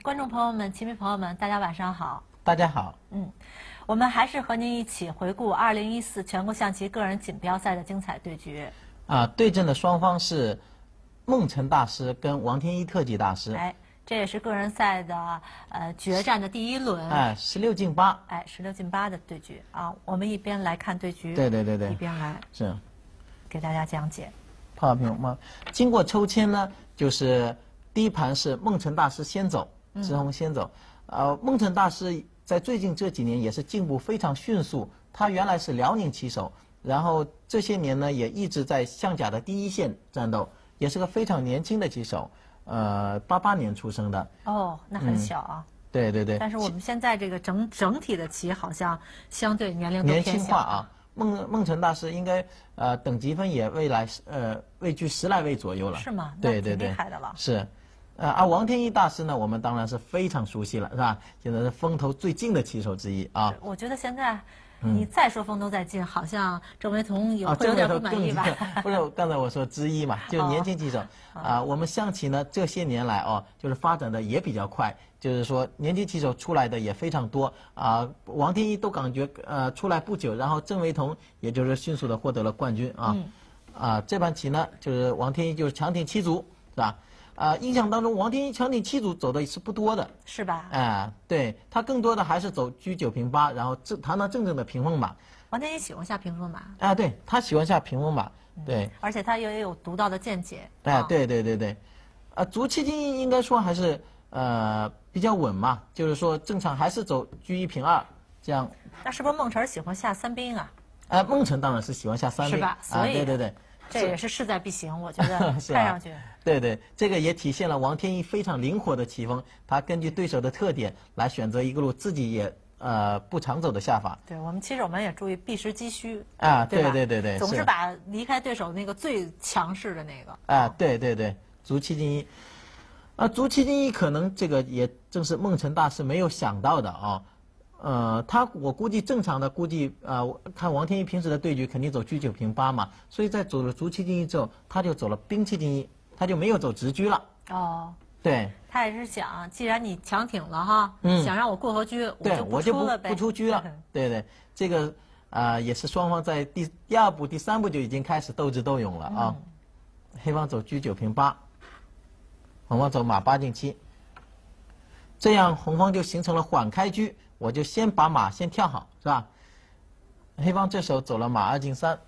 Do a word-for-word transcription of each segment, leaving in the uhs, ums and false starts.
观众朋友们、棋迷朋友们，大家晚上好。 大家好。 嗯，我们还是和您一起回顾二零一四全国象棋个人锦标赛的精彩对局。 啊，对阵的双方是孟晨大师跟王天一特级大师。 哎，这也是个人赛的呃决战的第一轮。 哎，十六进八。 哎，十六进八的对局啊，我们一边来看对局， 对对对对， 一边来是给大家讲解。 泡泡屏吗？经过抽签呢，就是第一盘是孟晨大师先走，志宏先走。嗯、呃，孟晨大师在最近这几年也是进步非常迅速。他原来是辽宁棋手，然后这些年呢也一直在象甲的第一线战斗，也是个非常年轻的棋手。呃，八八年出生的。 哦，那很小啊。 嗯、对对对。 但是我们现在这个整整体的棋好像相对年龄都年偏小轻化啊。孟孟晨大师应该呃等级分也未来呃位居十来位左右了。 是吗？ 对对对， 厉害的了。 是，呃而王天一大师呢，我们当然是非常熟悉了，是吧？现在是风头最近的棋手之一啊。 我觉得现在你再说风头再近，好像郑维彤有会有点不满意吧？ 不是，刚才我说之一嘛，就年轻棋手啊。我们象棋呢这些年来哦，就是发展的也比较快。就是说，年轻棋手出来的也非常多啊。王天一都感觉呃出来不久，然后郑维彤也就是迅速的获得了冠军啊。嗯、啊，这盘棋呢，就是王天一就是强挺七卒，是吧？啊，印象当中王天一强挺七卒走的是不多的， 是吧？ 哎、啊，对他更多的还是走车九平八，然后正堂堂正正的屏风马。 王天一喜欢下屏风马。 啊，对他喜欢下屏风马，对。 嗯、而且他也有独到的见解。 哎、啊，对对对对，啊，卒七进一应该说还是。呃，比较稳嘛，就是说正常还是走车一平二这样。 那是不是孟晨喜欢下三兵啊？ 哎、呃，孟晨当然是喜欢下三兵， 是吧？所以、 啊、对对对， 这也是势在必行，我觉得看上去。 对对，这个也体现了王天一非常灵活的棋风，他根据对手的特点来选择一个路自己也呃不常走的下法。 对我们棋手们也注意避实击虚啊， 对对对对对， 总是把离开对手那个最强势的那个。 啊，对对对，卒七进一。啊，卒七进一可能这个也正是孟晨大师没有想到的啊，呃，他我估计正常的估计呃，看王天一平时的对局肯定走车九平八嘛，所以在走了卒七进一之后，他就走了兵七进一，他就没有走直车了。 哦， 对， 他也是想，既然你强挺了哈， 嗯， 想让我过河车， 对我就不出了呗，我就不不出车了。对对，这个啊、呃、也是双方在第第二步、第三步就已经开始斗智斗勇了啊。嗯、黑方走车九平八。红方走马八进七，这样红方就形成了缓开车，我就先把马先跳好，是吧？黑方这时候走了马二进三，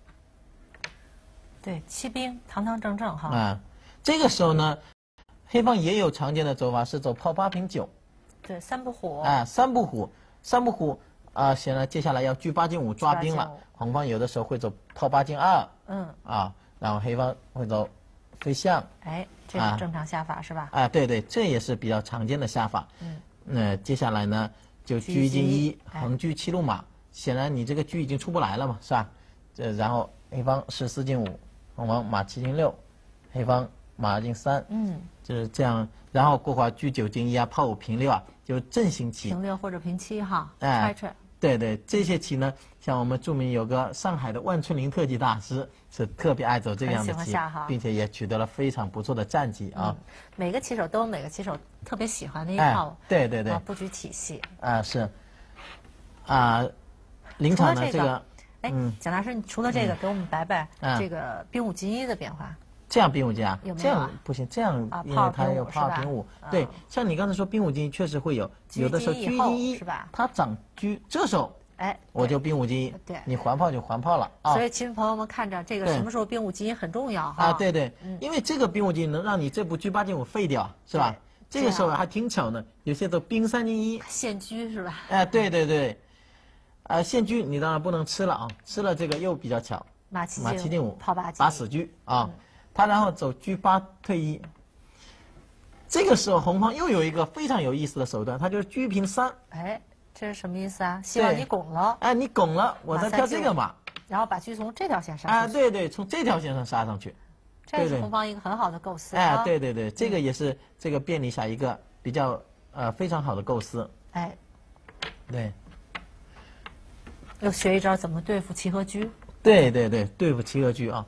对，七兵堂堂正正哈。 啊、嗯，这个时候呢，黑方也有常见的走法是走炮八平九， 对，三不虎。 啊、嗯，三不虎，三不虎啊，显然接下来要车八进五抓兵了。红方有的时候会走炮八进二， 嗯， 啊，然后黑方会走飞象。 哎。这是正常下法、啊、是吧？ 啊，对对，这也是比较常见的下法。嗯，那接下来呢，就车一进一，横车七路马，显然你这个车已经出不来了嘛，是吧？这然后黑方是四进五，红方马七进六，黑方马二进三，嗯，就是这样。然后过会儿车九进一啊，炮五平六啊，就阵型棋。 平六或者平七哈， 哎， 揣揣。 对对，这些棋呢，像我们著名有个上海的万春林特级大师，是特别爱走这样的棋，并且也取得了非常不错的战绩啊、嗯。 每个棋手都有每个棋手特别喜欢的一套、 哎，对对对、 啊、布局体系。 啊是，啊，临场的这个， 哎、嗯，蒋大师，你除了这个，给我们摆摆这个兵五进一的变化。 这样兵五进啊？ 有没有、啊？ 这样不行，这样因为它有炮平五。对，像你刚才说兵五进一确实会有，有的时候车一进一是吧？ 它长车，这时候哎， 我就兵五进一。 对， 你还炮就还炮了啊。 所以，棋迷朋友们看着这个什么时候兵五进一很重要哈。 啊，对对，因为这个兵五进一能让你这步车八进五废掉，是吧？这个时候还挺巧呢，有些都兵三进一。 现车是吧？ 哎，对对对，啊，现车你当然不能吃了啊，吃了这个又比较巧。 马七马七进五， 炮八进把死车啊。他然后走车八退一，这个时候红方又有一个非常有意思的手段，他就是车平三。 哎，这是什么意思啊？希望你拱了。 哎，你拱了，我再跳这个马， 然后把车从这条线杀上去。哎，对对，从这条线上杀上去。 这是红方一个很好的构思。 哎，对对对，这个也是这个便利下一个比较呃非常好的构思。 哎， 对。 又学一招怎么对付齐和车。 对对对，对付齐和车啊。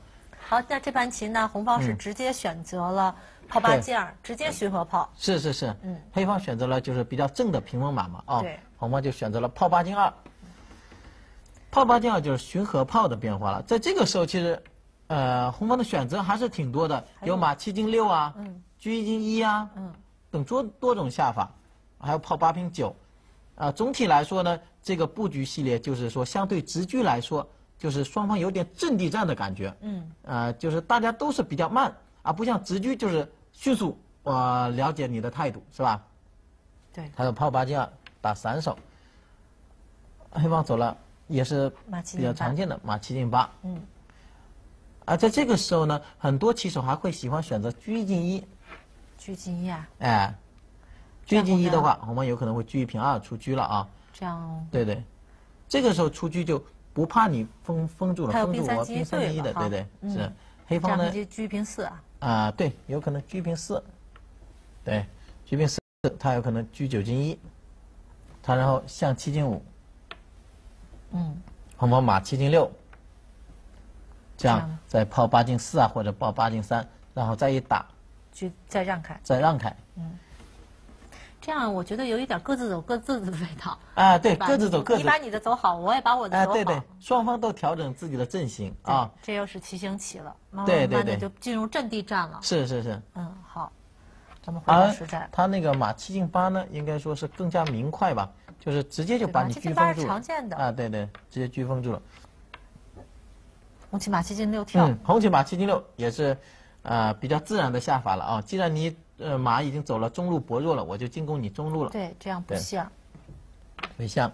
好，那这盘棋呢，红方是直接选择了炮八进二，直接巡河炮。 是是是，嗯，黑方选择了就是比较正的平稳马嘛，啊、哦， 对， 红方就选择了炮八进二。炮八进二就是巡河炮的变化了，在这个时候其实，呃，红方的选择还是挺多的，有马七进六啊，嗯，车一进一啊，嗯，等多多种下法，还有炮八平九，啊、呃，总体来说呢，这个布局系列就是说相对直车来说，就是双方有点阵地战的感觉，嗯，呃，就是大家都是比较慢啊，不像直车就是迅速，我、呃、了解你的态度是吧？ 对， 还有炮八进二打散手，黑方走了。也是比较常见的马七进八，嗯，啊，在这个时候呢，很多棋手还会喜欢选择车一进一， 车进一啊， 哎，车一进一的话，红方有可能会车一平二出车了啊， 这样， 对对，这个时候出车就不怕你封封住了，封住我兵三进一的，对对，是，黑方呢， 车一平四啊， 啊，对，有可能车一平四，对，车一平四，他有可能车九进一，他然后象七进五。嗯，红方马七进六，这样再炮八进四啊，或者炮八进三，然后再一打， 就再让开， 再让开。 嗯，这样我觉得有一点各自走各自的味道。 啊，对，各自走各自。 你把你的走好，我也把我的走好。 哎，对对，双方都调整自己的阵型啊。 这又是棋星棋了，慢对对对， 就进入阵地战了。 是是是。 嗯，好，咱们回到实战。 他那个马七进八呢，应该说是更加明快吧。就是直接就把你车封住了， 常见的啊，对对，直接车封住了。 红棋马七进六跳， 嗯，红棋马七进六也是，呃，比较自然的下法了啊。既然你呃马已经走了中路薄弱了，我就进攻你中路了。 对，这样不像。 不像。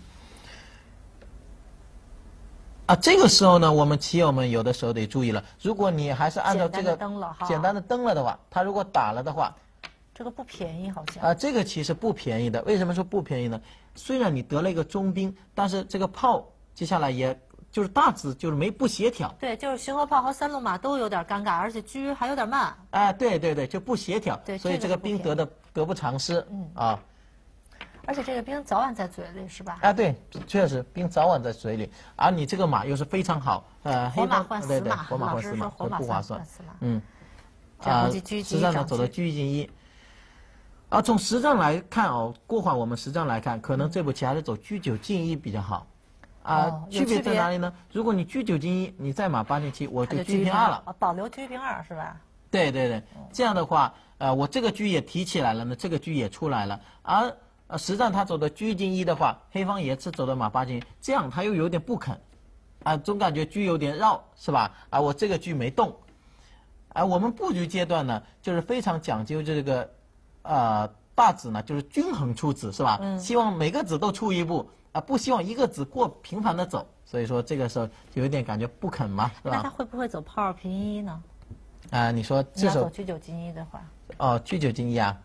啊，这个时候呢，我们棋友们有的时候得注意了，如果你还是按照这个简单的登了哈， 简单的登了的话，他如果打了的话。 这个不便宜，好像啊，这个棋是不便宜的。为什么说不便宜呢？虽然你得了一个中兵，但是这个炮接下来也就是大致就是没不协调。 对，就是巡河炮和三路马都有点尴尬，而且车还有点慢。 哎，对对对，就不协调。 对， 所以这个兵得的得不偿失。嗯啊。 而且这个兵早晚在嘴里是吧？ 啊，对，确实兵早晚在嘴里，而你这个马又是非常好，呃，黑方对对，活马换死马，不划算。嗯。啊，实战呢走的车一进一。啊，从实战来看哦，过会我们实战来看，可能这步棋还是走车九进一比较好。啊， 哦、 区别在哪里呢？如果你车九进一，你再马八进七，我就车一平二了。 保留车一平二是吧？ 对对对，这样的话，呃，我这个车也提起来了呢，这个车也出来了。而呃实战他走的车进一的话，黑方也是走的马八进一，这样他又有点不肯，啊，总感觉车有点绕，是吧？啊，我这个车没动。啊，我们布局阶段呢，就是非常讲究这个。呃，大子呢就是均衡出子是吧？嗯。希望每个子都出一步啊、呃，不希望一个子过频繁的走，所以说这个时候就有点感觉不肯嘛，是吧？ 那他会不会走炮二平一呢？ 啊、呃，你说这手走车九进一的话， 哦，车九进一啊，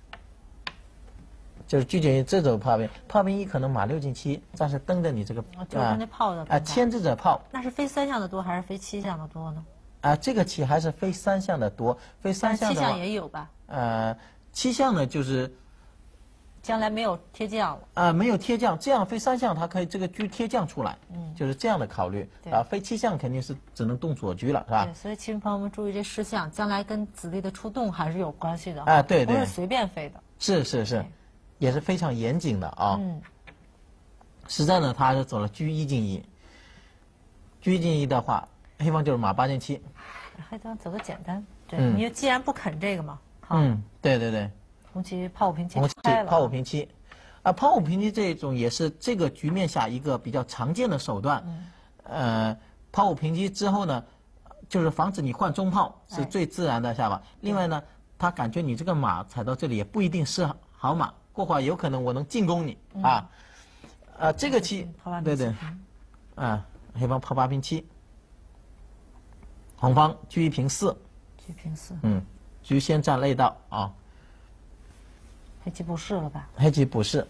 就是车九进一这走炮兵，炮兵一可能马六进七，但是蹬着你这个啊、哦，就是那炮的啊、 呃，牵制着炮。 那是飞三项的多还是飞七项的多呢？ 啊、呃，这个棋还是飞三项的多，飞三项的七项也有吧？ 呃。七项呢，就是将来没有贴将了啊、呃，没有贴将，这样飞三项，它可以这个车贴将出来，嗯，就是这样的考虑啊。飞七项肯定是只能动左车了，是吧？ 对，所以棋迷朋友们注意这事项，将来跟子弟的出动还是有关系的啊。对对， 不是随便飞的， 是是是，也是非常严谨的啊。嗯，实战呢，他还是走了车一进一，车一进一的话，黑方就是马八进七， 黑方走个简单，对，嗯、你既然不肯这个嘛。 嗯，对对对， 红棋炮五平七， 红棋炮五平七，啊，炮五平七这种也是这个局面下一个比较常见的手段。嗯、呃，炮五平七之后呢，就是防止你换中炮，是最自然的下法。哎、另外呢，他感觉你这个马踩到这里也不一定是好马，过会有可能我能进攻你、嗯、啊。呃，这个棋，对对，啊，黑方炮八平七，红方车一平四， 车一平四， 嗯。车先占内道啊， 黑棋不是了吧？ 黑棋不是，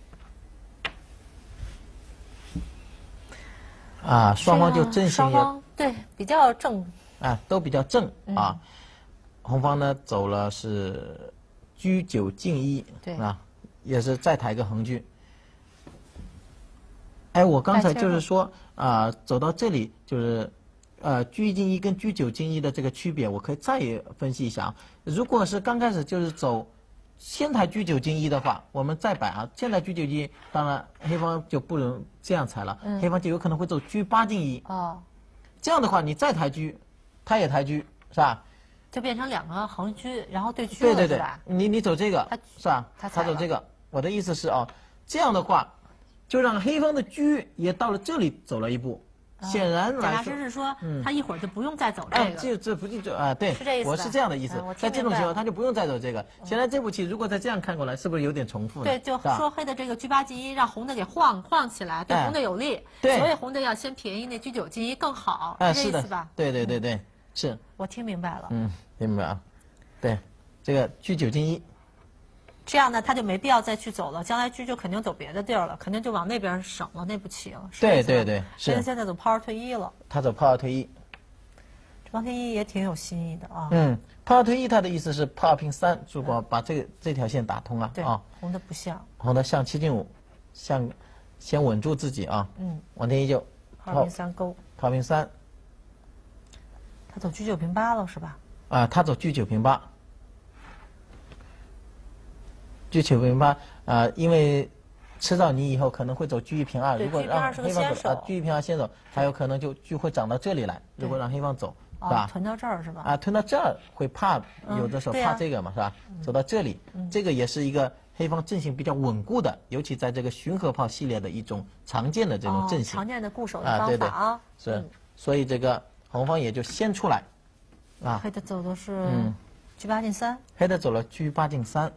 啊，双方就阵型也对比较正啊，都比较正啊。嗯、红方呢走了是车九进一， 对啊，也是再抬个横车。哎，我刚才就是说啊、呃，走到这里就是呃车一进一跟车九进一的这个区别，我可以再分析一下啊。如果是刚开始就是走先抬车九进一的话，我们再摆啊，现在车九进一，当然黑方就不能这样踩了， 嗯、 黑方就有可能会走车八进一。 哦， 这样的话，你再抬车，他也抬车，是吧？ 就变成两个横车，然后对车对对对了，是吧？ 你你走这个，是吧？ 他他走这个，我的意思是哦，这样的话，就让黑方的车也到了这里走了一步。显然来说， 贾大师是说，他一会儿就不用再走这个。 哎，这这不就啊？对， 是这意思。 我是这样的意思。在这种情况，他就不用再走这个。 嗯、 显然这步棋如果再这样看过来，是不是有点重复呢？ 对，就说黑的这个车八进一，让红的给晃晃起来，对红的有利。 对。 所以红的要先便宜，那车九进一更好。 哎， 是这意思吧？ 对对对对，是。 我听明白了。 嗯，听明白啊。对，这个车九进一。 这样呢，他就没必要再去走了，将来车就肯定走别的地儿了，肯定就往那边省了那步棋了。 对对对，是。 现在走炮二退一了。 他走炮二退一， 这王天一也挺有新意的啊。 嗯，炮二退一，他的意思是炮二平三，如果把这个这条线打通啊。 对啊。 红的不像。 红的向七进五，向先稳住自己啊。 嗯。 王天一就炮二平三勾。 炮平三。 他走车九平八了是吧？ 啊，他走车九平八。车九平八，啊，因为吃到你以后可能会走车一平二，如果让黑方走啊，车一平二先走，还有可能就就会涨到这里来。如果让黑方走，是吧？ 囤到这儿是吧？ 啊，囤到这儿会怕，有的时候怕这个嘛，是吧？走到这里，这个也是一个黑方阵型比较稳固的，尤其在这个巡河炮系列的一种常见的这种阵型， 常见的固守的方法啊。 是，所以这个红方也就先出来，啊。 黑的走的是车八进三。 黑的走了车八进三。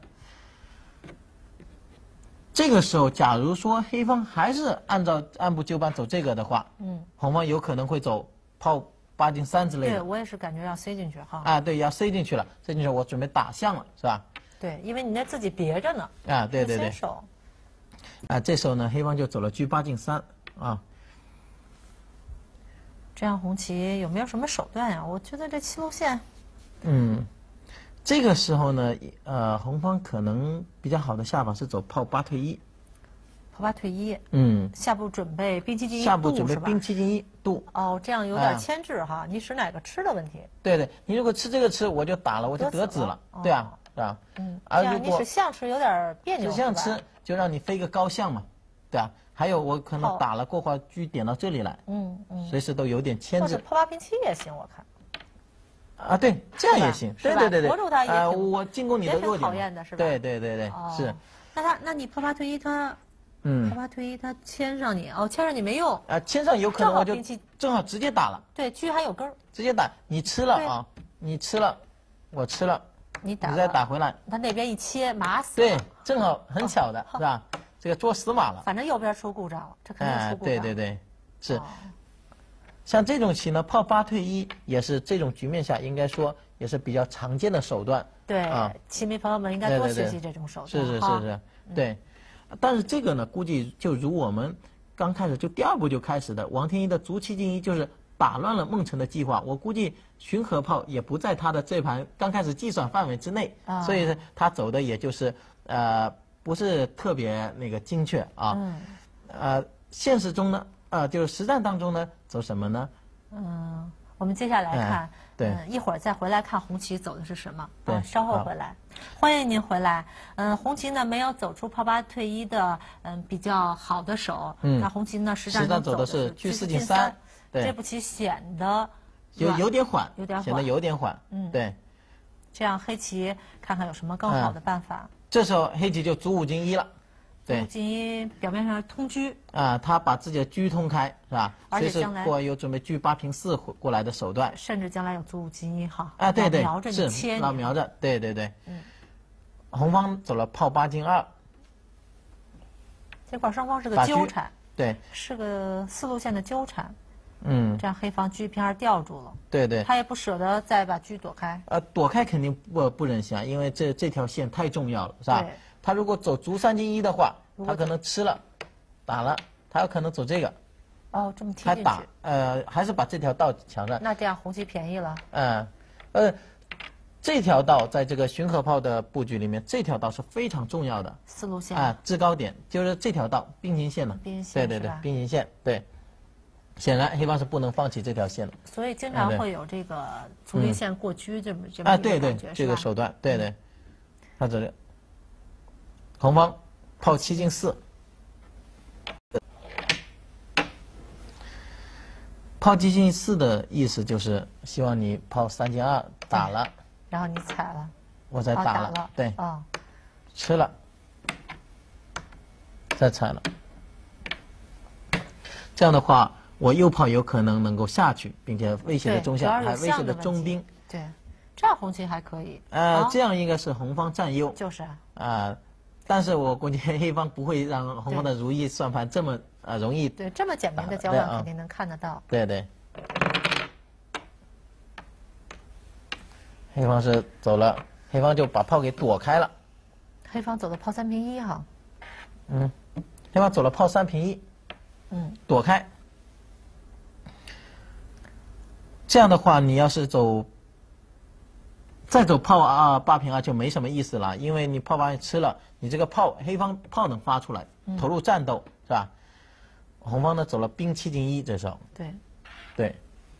这个时候，假如说黑方还是按照按部就班走这个的话，嗯，红方有可能会走炮八进三之类的。 对，我也是感觉要塞进去哈。 啊，对，要塞进去了，塞进去，我准备打象了，是吧？ 对，因为你那自己别着呢。 啊，对对对。 手。 啊，这时候呢，黑方就走了车八进三啊。 这样红旗有没有什么手段呀？我觉得这七路线。 嗯。这个时候呢，呃，红方可能比较好的下法是走炮八退一。 炮八退一。 嗯。 下步准备兵七进一。 下步准备兵七进一渡。 哦，这样有点牵制哈，你使哪个吃的问题。 对对，你如果吃这个吃，我就打了，我就得子了，对啊，是吧？ 嗯。这样你使象吃有点别扭。 使象吃就让你飞个高象嘛，对啊。还有我可能打了过会车点到这里来，嗯嗯，随时都有点牵制。 或者炮八兵七也行，我看。 啊，对，这样也行，对对对对， 活住他也挺，我进攻你的弱点， 讨厌的是吧？ 对对对对，是。 那他，那你炮八退一，他，嗯，炮八退一，他牵上你，哦，牵上你没用。 啊，牵上有可能我就正好直接打了。 对，车还有根儿。 直接打，你吃了啊，你吃了，我吃了， 你打， 你再打回来。 他那边一切，麻死。 对，正好很巧的是吧？这个捉死马了。 反正右边出故障了，这肯定出故障。 对对对，是。像这种棋呢，炮八退一也是这种局面下应该说也是比较常见的手段。 对，啊，棋迷朋友们应该多学习这种手段。 是是是是，对。但是这个呢，估计就如我们刚开始就第二步就开始的王天一的卒七进一，就是打乱了孟辰的计划。我估计巡河炮也不在他的这盘刚开始计算范围之内，啊，所以他走的也就是呃不是特别那个精确啊。嗯。呃，现实中呢。呃，就是实战当中呢，走什么呢？ 嗯，我们接下来看， 嗯、对、 嗯，一会儿再回来看红旗走的是什么。对，啊、稍后回来，欢迎您回来。嗯，红旗呢没有走出炮八退一的嗯比较好的手。嗯，那红旗呢实战中走的是车四进三， 对，这步棋显得有有点缓， 有点缓， 显得有点缓。嗯，对。 这样黑棋看看有什么更好的办法。 嗯、这时候黑棋就卒五进一了。 对，进一表面上通车啊，他把自己的车通开是吧？ 而且将来或有准备车八平四过来的手段， 甚至将来有卒五进一哈。 啊，对对， 瞄着你切老瞄着，对对对。嗯。红方走了炮八进二， 这块双方是个纠缠， 对， 是个四路线的纠缠。 嗯。 这样黑方车平二吊住了。 对对。 他也不舍得再把车躲开。 呃，躲开肯定不不忍心啊，因为这这条线太重要了，是吧？ 对。 他如果走卒三进一的话，他可能吃了，打了，他有可能走这个。 哦，这么贴进去。 他打，呃，还是把这条道抢上。 那这样红旗便宜了。 嗯，呃，这条道在这个巡河炮的布局里面，这条道是非常重要的。 四路线。 啊，制高点就是这条道并行线的。 并行线。 对对对，并行线对。 显然黑方是不能放弃这条线的。 所以经常会有这个足力线过车这么这么啊，对对，这个手段，对对。看这里，红方炮七进四，炮七进四的意思就是希望你炮三进二打了， 然后你踩了， 我再打了，对， 啊， 吃了，再踩了，这样的话，我右炮有可能能够下去，并且威胁的中象，还威胁的中兵， 对。这样红旗还可以， 呃，这样应该是红方占优， 就是啊， 呃，但是我估计黑方不会让红方的如意算盘这么呃容易， 对，这么简明的交换肯定能看得到， 对对。黑方是走了，黑方就把炮给躲开了， 黑方走的炮三平一哈， 嗯，黑方走了炮三平一， 嗯， 躲开，这样的话你要是走。再走炮啊八平二就没什么意思了，因为你炮八吃了，你这个炮黑方炮能发出来，投入战斗、嗯、是吧？红方呢走了兵七进一，这时候对， 对，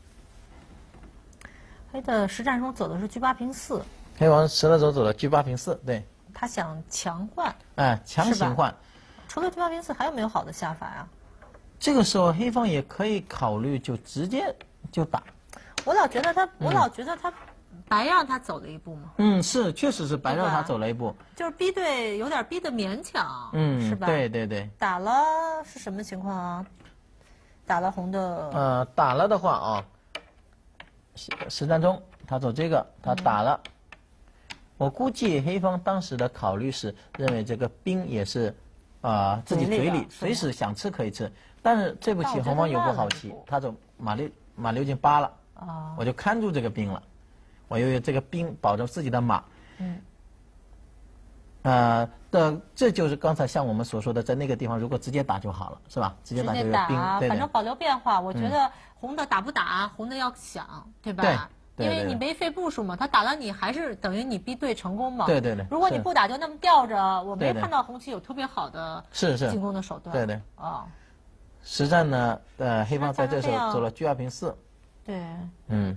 黑的实战中走的是车八平四， 黑王吃了之后走了车八平四，对， 他想强换， 哎，强行换， 除了车八平四还有没有好的下法呀？ 这个时候黑方也可以考虑就直接就打， 我老觉得他，我老觉得他。白让他走了一步嘛？ 嗯，是，确实是白让他走了一步， 就是逼对，有点逼得勉强， 嗯， 是吧？ 对对对。 打了是什么情况啊？打了红的。 呃，打了的话啊，实战中他走这个，他打了。嗯、我估计黑方当时的考虑是认为这个兵也是，啊、呃，自己嘴里随时想吃可以吃，但是这步棋红方有步好棋，他走马六马六进八了，啊，我就看住这个兵了。我又有这个兵保着自己的马，嗯，呃的，这就是刚才像我们所说的，在那个地方如果直接打就好了，是吧？直接打这个兵，对， 反正保留变化。我觉得红的打不打，红的要想，对吧？ 对， 因为你没费部署嘛，他打了你还是等于你逼对成功嘛。 对对对。 如果你不打就那么吊着，我没看到红旗有特别好的是是进攻的手段。 对对。 啊， 实战呢，呃，黑方在这时候走了车二平四。 对。 嗯。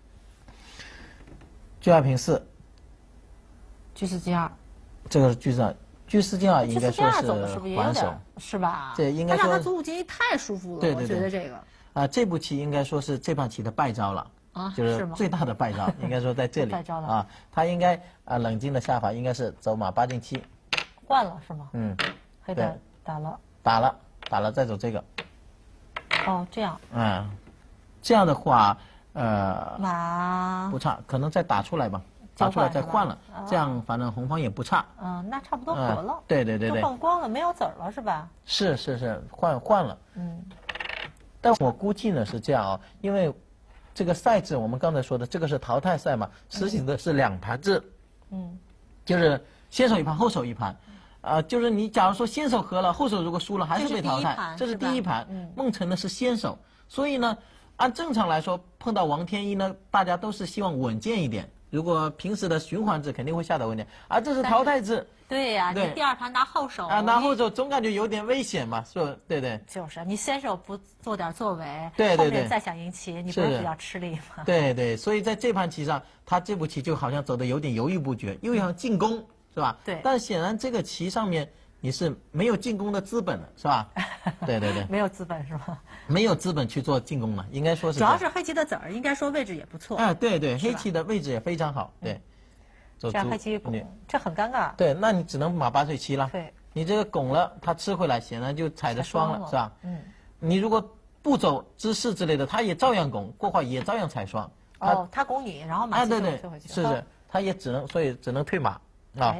车二平四， 车四进二， 这个是车四二，车四进二应该说是还手， 是吧？ 这应该说。 他让他左五进一太舒服了， 对对对， 我觉得这个。 啊，这步棋应该说是这盘棋的败招了，啊，就是最大的败招，应该说在这里。 败招了啊，他应该啊冷静的下法应该是走马八进七， 换了是吗？ 嗯， 黑的打了， 打了，打了再走这个。 哦，这样。 嗯，这样的话。呃， 马不差，可能再打出来吧，打出来再换了，这样反正红方也不差。 嗯，那差不多合了。 对对对对。 都换光了，没有子儿了是吧？ 是是是，换换了。 嗯。 但我估计呢是这样啊，因为这个赛制我们刚才说的这个是淘汰赛嘛，实行的是两盘制。嗯。就是先手一盘，后手一盘。啊，就是你假如说先手和了，后手如果输了还是被淘汰，这是第一盘。嗯。孟晨呢是先手，所以呢。按正常来说，碰到王天一呢，大家都是希望稳健一点。如果平时的循环制肯定会下得稳点，而这是淘汰制。 对呀、啊，你第二盘拿后手啊，拿后手总感觉有点危险嘛，是吧？对对。 就是你先手不做点作为， 对对对， 再想赢棋，你不是比较吃力吗？ 对对，所以在这盘棋上，他这步棋就好像走的有点犹豫不决，又想进攻，是吧？ 对。 但显然这个棋上面。你是没有进攻的资本的，是吧？对对对， 没有资本是吧？ 没有资本去做进攻了，应该说是。 主要是黑棋的子儿，应该说位置也不错。 哎，对对，黑棋的位置也非常好，对。 这样黑棋拱，这很尴尬。 对，那你只能马八退七了。 对。 你这个拱了，他吃回来，显然就踩着双了，是吧？ 嗯。 你如果不走姿势之类的，他也照样拱，过会也照样踩双。 哦，他拱你，然后马七退回去。是是，他也只能，所以只能退马啊。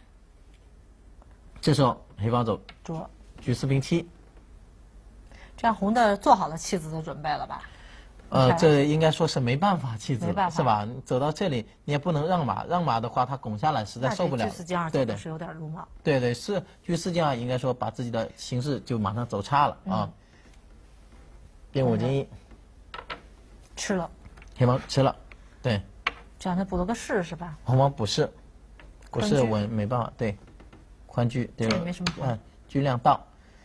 这时候黑方走捉车四平七， 这样红的做好了弃子的准备了吧？ 呃，这应该说是没办法弃子，是吧？走到这里你也不能让马，让马的话他拱下来实在受不了。 车四进二走的是有点鲁莽。 对对，是车四进二应该说把自己的形势就马上走差了啊。兵五进一， 吃了， 黑方吃了，对。 这样他补了个士是吧？ 红方补士，补士我没办法，对。宽车对吧？ 没什么嗯，车亮到，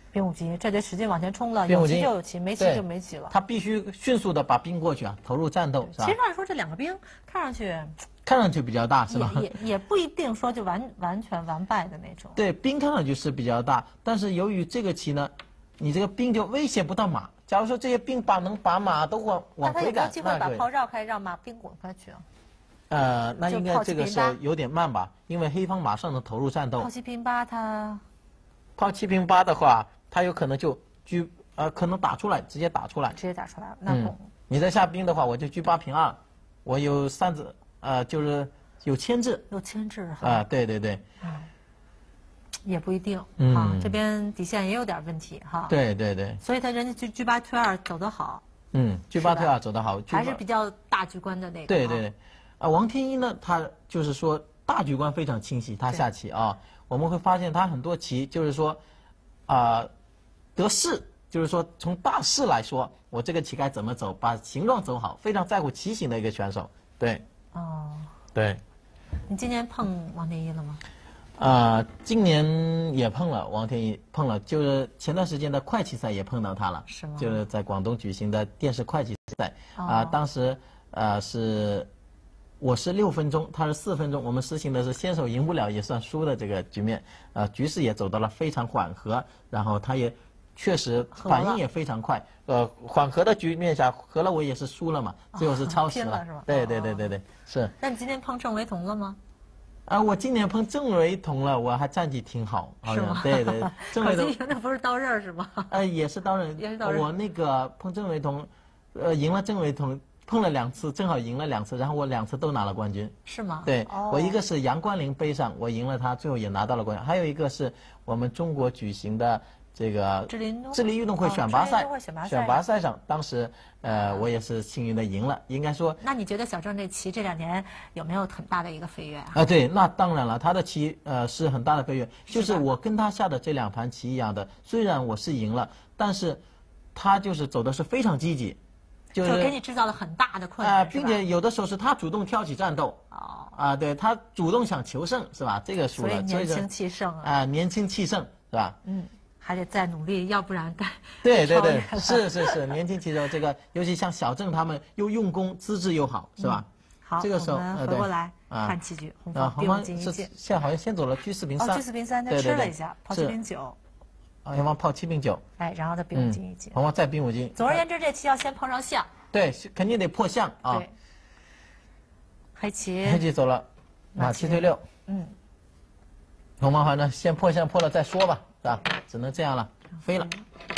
兵五级，这得使劲往前冲了，有棋就有棋，没棋就没棋了。 他必须迅速的把兵过去啊，投入战斗，是吧？ 其实按说这两个兵看上去， 看上去比较大，是吧？ 也也也不一定说就完完全完败的那种。 对，兵看上去是比较大，但是由于这个棋呢，你这个兵就威胁不到马。假如说这些兵把能把马都往往回赶， 那他有没有机会把炮绕开，让马兵滚回去啊？ 呃，那应该这个时候有点慢吧，因为黑方马上能投入战斗。 炮七平八，他炮七平八的话，他有可能就车呃，可能打出来，直接打出来。 直接打出来了，那嗯，你再下兵的话，我就车八平二，我有三子，呃，就是有牵制。 有牵制哈。 啊，对对对。 嗯，也不一定嗯、 啊，这边底线也有点问题哈。 对对对。 所以他人家车车八退二走得好。 嗯，车八退二走得好， 还是比较大局观的那个。 对对对。啊，王天一呢，他就是说大局观非常清晰，他下棋啊，我们会发现他很多棋就是说，啊、呃，得势，就是说从大势来说，我这个棋该怎么走，把形状走好，非常在乎棋形的一个选手。对。 哦。 对。 你今年碰王天一了吗？ 啊、呃，今年也碰了王天一，碰了，就是前段时间的快棋赛也碰到他了， 是吗？ 就是在广东举行的电视快棋赛啊、 哦呃，当时呃是。我是六分钟，他是四分钟，我们实行的是先手赢不了也算输的这个局面，呃，局势也走到了非常缓和，然后他也确实反应也非常快，呃，缓和的局面下，和了我也是输了嘛，最后是超时了， 了是吧？ 对对对对对，是。 那你今天碰郑惟桐了吗？ 啊，我今年碰郑惟桐了，我还战绩挺好，好像对对， 郑惟桐那不是刀刃是吗？ 呃，也是刀刃， 也是刀刃。 我那个碰郑惟桐，呃，赢了郑惟桐。碰了两次，正好赢了两次，然后我两次都拿了冠军。 是吗？ 对， 哦、 我一个是杨冠霖杯上，我赢了他，最后也拿到了冠军。还有一个是我们中国举行的这个智力智力运动会选拔赛， 哦、选拔赛选拔赛上，当时呃我也是幸运的赢了，应该说。 那你觉得小郑这棋这两年有没有很大的一个飞跃啊？ 啊，对，那当然了，他的棋呃是很大的飞跃，就是我跟他下的这两盘棋一样的，虽然我是赢了，但是他就是走的是非常积极。 就给你制造了很大的困难， 呃，并且有的时候是他主动挑起战斗， 哦， 啊，对他主动想求胜，是吧？这个输了， 所以年轻气盛啊， 啊，年轻气盛，是吧？ 嗯，还得再努力，要不然该对对对，是是是，年轻气盛，这个尤其像小郑他们又用功，资质又好，是吧？ 嗯、好， 这个时候我们回过来看棋局，红方兵五进一进， 现在好像先走了车四平三， 哦，车四平三，他吃了一下，炮七平九。 啊，红方炮七平九， 哎，然后他兵五进一进， 红方再兵五进。 总而言之，这棋要先碰上象。 对，肯定得破象啊。 对。黑棋。 黑棋走了，马七退六。 嗯。 红方反正先破象破了再说吧，是吧？只能这样了，飞了。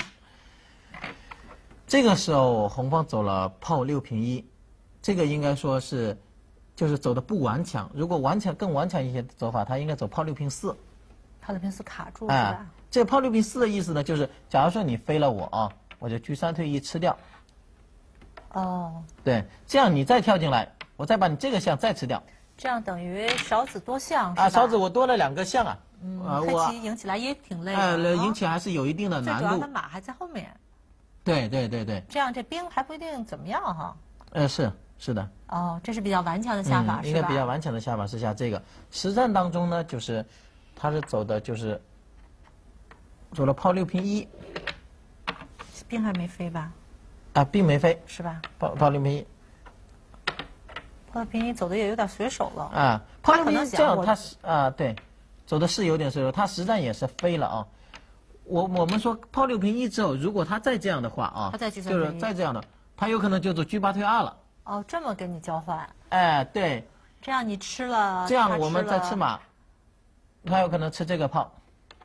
这个时候红方走了炮六平一，这个应该说是，就是走的不顽强。如果顽强更顽强一些走法，他应该走炮六平四。 炮六平四卡住是吧？ 哎，这个炮六平四的意思呢，就是假如说你飞了我啊，我就车三退一吃掉。 哦。 对，这样你再跳进来，我再把你这个象再吃掉。 这样等于少子多象啊，少子我多了两个象啊。 嗯， 啊， 黑棋赢起来也挺累的。 哎，赢起来还是有一定的难度。 最主要他马还在后面。 对对对对。 这样这兵还不一定怎么样哈。 呃，是是的。 哦，这是比较顽强的下法， 嗯、应该比较顽强的下法是下这个。实战当中呢，就是他是走的就是走了炮六平一。 兵还没飞吧？ 啊，兵没飞。 是吧？ 炮炮六平一。 炮六平一走的也有点随手了。 啊，炮六平一这样他是啊对，走的是有点随手，他实战也是飞了啊。我我们说炮六平一之后，如果他再这样的话啊， 他再就是再这样的，他有可能就走车八退二了。 哦，这么跟你交换？ 哎，对。 这样你吃了， 这样我们再吃马，他有可能吃这个炮。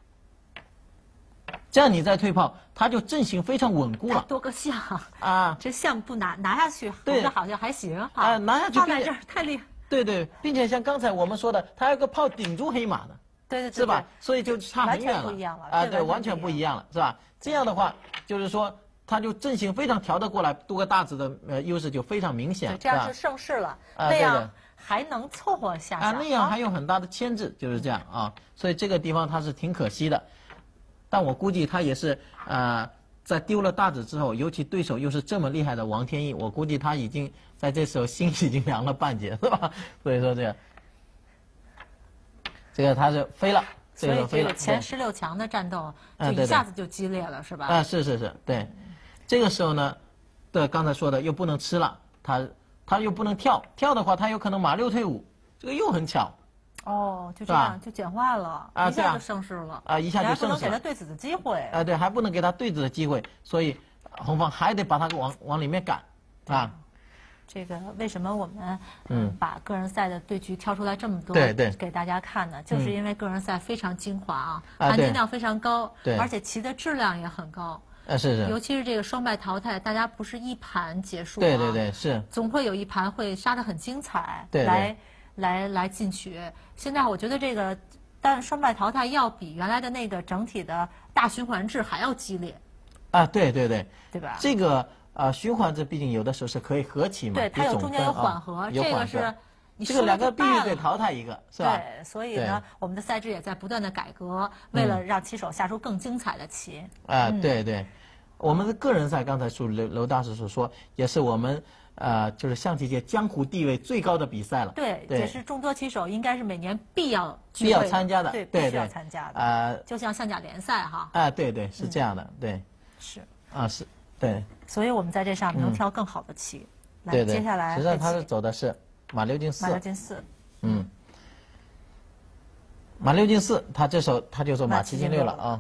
这样你再退炮，他就阵型非常稳固了。 多个象啊， 这象不拿拿下去， 对， 好像还行哈。 啊，拿下去放在这儿太厉害。 对对，并且像刚才我们说的，他有个炮顶住黑马的。 对对对， 是吧？所以就差很远了。 完全不一样了啊，对，完全不一样了，是吧？这样的话，就是说，他就阵型非常调得过来，多个大子的呃优势就非常明显。 这样是胜势了， 啊、 那样还能凑合下啊，那样还有很大的牵制，就是这样啊。所以这个地方他是挺可惜的，但我估计他也是呃，在丢了大子之后，尤其对手又是这么厉害的王天一，我估计他已经在这时候心已经凉了半截，是吧？所以说这个。这个他是飞了， 所以这个前十六强的战斗就一下子就激烈了，是吧？ 啊，是是是，对。这个时候呢，对刚才说的又不能吃了，他他又不能跳，跳的话他有可能马六退五，这个又很巧。 哦，就这样就简化了，一下就胜势了。 啊，一下就胜势了。 还不能给他对子的机会。 啊，对，还不能给他对子的机会，所以红方还得把他往往里面赶，啊。 这个为什么我们嗯把个人赛的对局挑出来这么多， 对对， 给大家看呢？就是因为个人赛非常精华啊，含金量非常高， 对， 而且棋的质量也很高。 啊，是是。 尤其是这个双败淘汰，大家不是一盘结束， 对对对，是。 总会有一盘会杀得很精彩， 对， 来来来进取。现在我觉得这个，但双败淘汰要比原来的那个整体的大循环制还要激烈。 啊，对对对， 对吧？ 这个。啊，循环制毕竟有的时候是可以合棋嘛， 对，它有中间有缓和，这个是你这个两个必须得淘汰一个，是吧？ 对，所以呢，我们的赛制也在不断的改革，为了让棋手下出更精彩的棋。 啊，对对，我们的个人赛刚才说刘刘大师所说，也是我们呃就是象棋界江湖地位最高的比赛了。 对，也是众多棋手应该是每年必要必要参加的， 对， 必须要参加的。 啊， 就像象甲联赛哈。 啊，对对，是这样的，对。 是。 啊，是。对， 所以我们在这上面能挑更好的棋。 嗯、对对，接下来实际上他是走的是马六进四。 马六进四。 嗯。马六进四，他这时候他就走马七进六了啊。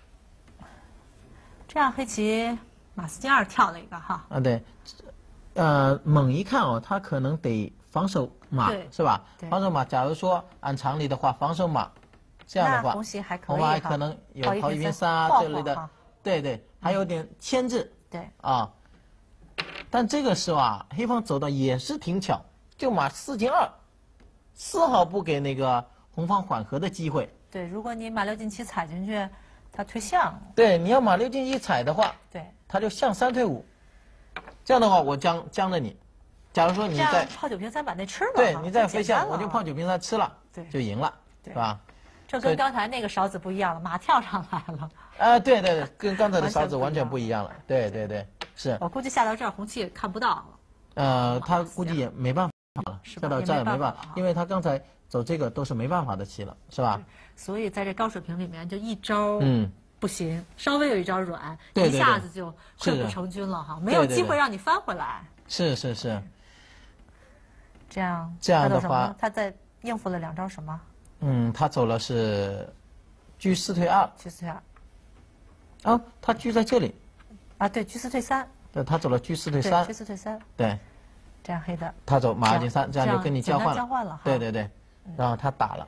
这样黑棋马四进二跳了一个哈。 啊对，呃，猛一看哦，他可能得防守马是吧？防守马，假如说按常理的话，防守马，这样的话， 红棋还可以， 红马可能有跑一平三啊这类的，对对，还有点牵制。 对啊，但这个时候啊，黑方走的也是挺巧，就马四进二，丝毫不给那个红方缓和的机会。 对，如果你马六进七踩进去，他退象。 对，你要马六进一踩的话， 对， 他就象三退五，这样的话我将将着你。假如说你在炮九平三把那吃了， 对，你再飞象，我就炮九平三吃了， 对， 就赢了，是吧？ 这跟刚才那个勺子不一样了，马跳上来了。 啊，对对对，跟刚才的勺子完全不一样了。对对对，是。 我估计下到这儿红棋也看不到了。 呃，他估计也没办法了，下到这儿也没办法，因为他刚才走这个都是没办法的棋了，是吧？ 所以在这高水平里面，就一招嗯不行，稍微有一招软，一下子就溃不成军了哈，没有机会让你翻回来。 是是是。 这样这样的话， 他在应付了两招什么？ 嗯，他走了是车四退二。 车四退二。 哦，他车在这里。 啊，对，车四退三。 对，他走了车四退三。 车四退三。 对。 这样黑的。 他走马二进三，这样就跟你交换了。 交换了哈。 对对对，然后他打了，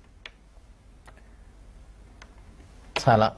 踩了，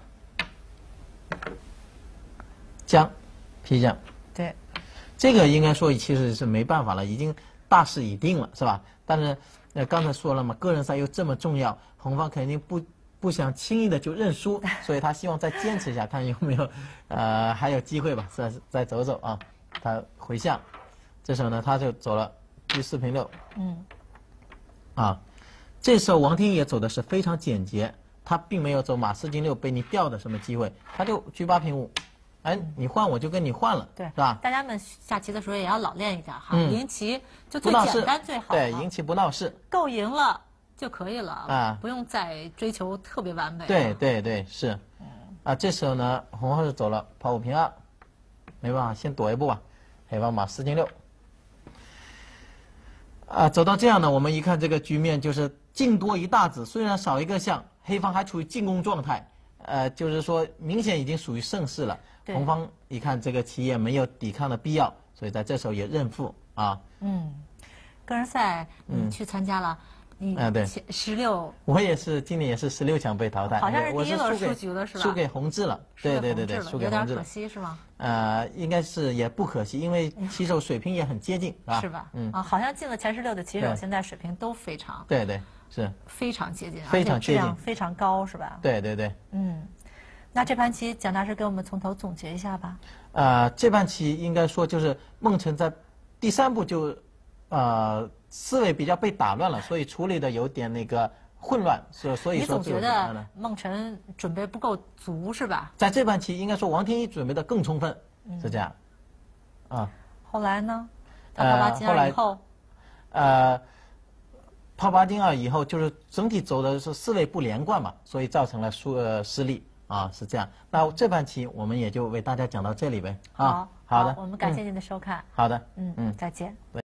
将，劈将。 对。 这个应该说其实是没办法了，已经大势已定了，是吧？但是。那刚才说了嘛，个人赛又这么重要，红方肯定不不想轻易的就认输，所以他希望再坚持一下，看有没有，呃，还有机会吧，再再走走啊。他回象，这时候呢，他就走了车四平六。 嗯。 啊，这时候王天也走的是非常简洁，他并没有走马四进六被你掉的什么机会，他就车八平五。哎，你换我就跟你换了， 对， 是吧？ 大家们下棋的时候也要老练一点哈，赢棋就最简单最好。 对，赢棋不闹事， 够赢了就可以了啊，不用再追求特别完美。 对对对，是。啊，这时候呢，红方是走了炮五平二，没办法，先躲一步吧。黑方马四进六。啊，走到这样呢，我们一看这个局面就是进多一大子，虽然少一个象，黑方还处于进攻状态，呃，就是说明显已经属于胜势了。红方一看这个棋也没有抵抗的必要，所以在这时候也认负啊。 嗯，个人赛你去参加了，你啊对， 十六。 我也是今年也是十六强被淘汰， 好像是第一轮输局了是吧？ 输给洪志了，对对对对，输给洪志了， 有点可惜是吗？ 呃，应该是也不可惜，因为棋手水平也很接近，是吧？ 是吧？嗯啊，好像进了前十六的棋手现在水平都非常， 对对是， 非常接近， 非常接近， 非常高是吧？ 对对对， 嗯。那这盘棋，蒋大师给我们从头总结一下吧。 呃，这盘棋应该说就是孟晨在第三步就，呃，思维比较被打乱了，所以处理的有点那个混乱，所所以说。 你总觉得孟晨准备不够足是吧？ 在这盘棋，应该说王天一准备的更充分，是这样。啊。 后来呢？他炮八进二以后。 呃， 炮八进二以后，就是整体走的是四位不连贯嘛，所以造成了输呃失利啊，是这样。那这半期我们也就为大家讲到这里呗。 好， 好的， 我们感谢您的收看。 好的， 嗯嗯，再见。